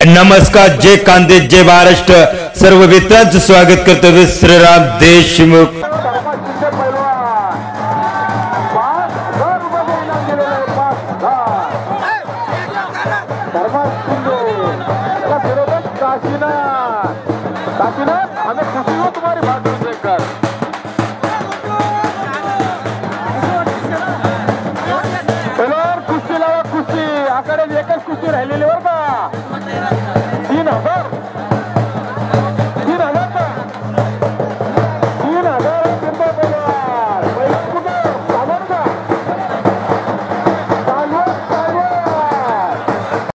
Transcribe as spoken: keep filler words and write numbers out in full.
नमस्कार, जय कांदे, जय महाराष्ट्र. सर्व मित्रांचं स्वागत करतो श्रीराम देशमुख. कुस्ती लावा, कुस्ती आकडे एकच कुस्ती राहिलेली